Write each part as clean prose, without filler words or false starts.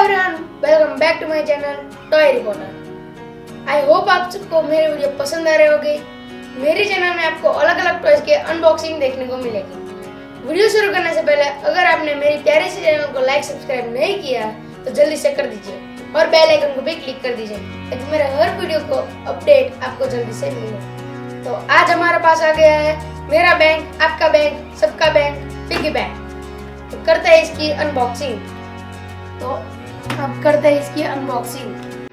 Everyone, welcome back to my channel toy reporter. I hope आप सबको मेरे video पसंद आ रहे होंगे। मेरे चैनल में आपको अलग अलग टॉयज के अनबॉक्सिंग देखने को मिलेगी। वीडियो शुरू करने से पहले अगर आपने मेरी प्यारी सी चैनल को लाइक सब्सक्राइब नहीं किया तो जल्दी से कर दीजिए और बेल आइकन को भी क्लिक कर दीजिए ताकि मेरे हर वीडियो को अपडेट आपको जल्दी से मिले। तो आज हमारे पास आ गया है मेरा बैंक, आपका बैंक, सबका बैंक, पिगी बैंक। तो करते हैं इसकी अनबॉक्सिंग। तो अब करते हैं इसकी अनबॉक्सिंग।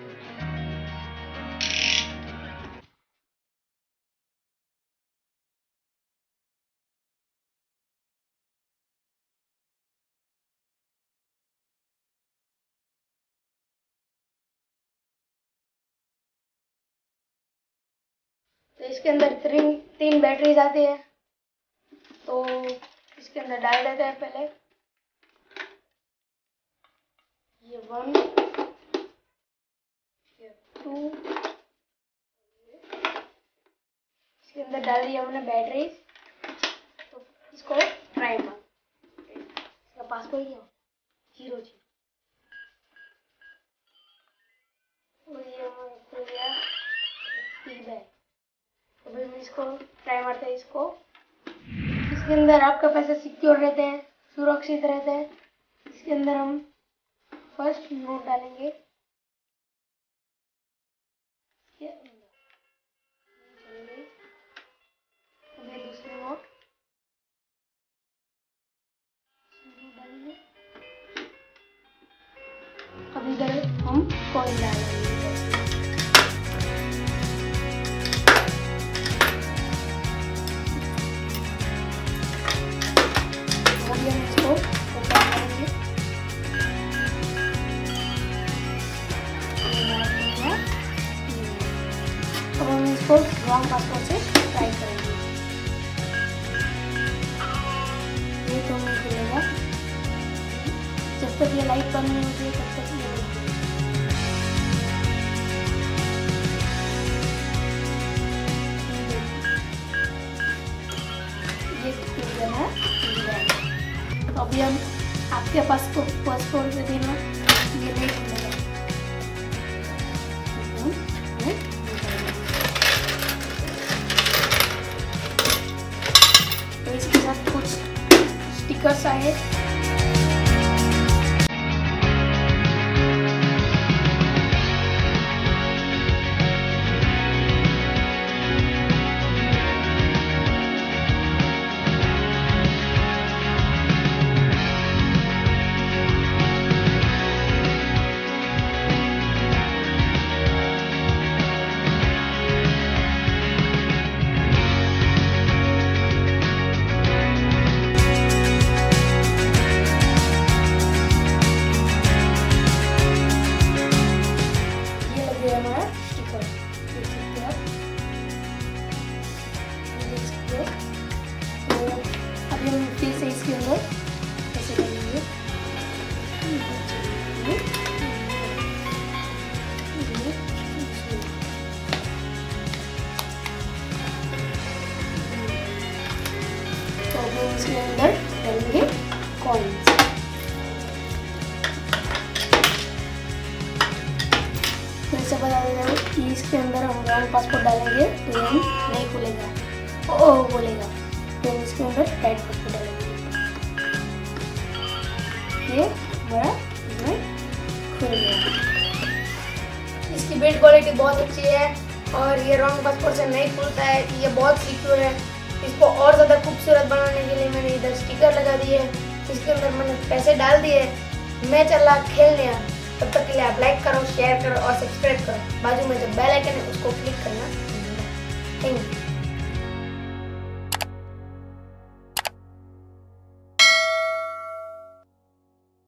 तो इसके अंदर तीन बैटरीज आती है। तो इसके अंदर डाल देते हैं पहले ये 1, ये 2, इसके अंदर डाल दिया हमने बैटरी। तो इसको ट्राई कर, इसका पासवर्ड क्या 0 और ये हमने खुल गया पिगी बैंक। तो फिर हम इसको ट्राई मारते हैं। इसके अंदर आपका पैसा सिक्योर रहते हैं, सुरक्षित रहते हैं। इसके अंदर हम फर्स्ट नोट डालेंगे, अभी दूसरी नोट डालेंगे। अब इधर हम कॉइन डालेंगे। अभी हम इसको ओपन करेंगे। अब हम इसको रॉन्ग पासवर्ड से ट्राई करेंगे। ये तो नहीं खुलेगा जब तक ये लाइट बंद नहीं होती है, तब तक ये खुल गया है। तो अभी हम आपके पास को पासवर्ड से देना ये नहीं खुलेगा। तो इसके साथ कुछ स्टिकर्स आए। हम फिर से इसके अंदर ऐसे करेंगे। तो हम इसके अंदर डालेंगे कॉइन्स। फिर से बता देना कि इसके अंदर हम रॉन्ग पासवर्ड डालेंगे तो ये नहीं खुलेगा, ओह बोलेगा। तो इसके अंदर राइट पासवर्ड डालेंगे। ये हमारा इसमें खुल गया। इसकी बिल्ड क्वालिटी बहुत अच्छी है और ये रॉन्ग पासवर्ड से नहीं खुलता है। ये बहुत सिक्योर है। इसको और ज़्यादा खूबसूरत बनाने के लिए मैंने इधर स्टिकर लगा दिए। इसके अंदर मैंने पैसे डाल दिए। मैं चला खेलने। तब तक के लिए आप लाइक करो, शेयर करो और सब्सक्राइब करो। बाजू में जो बेल आइकन है उसको क्लिक करना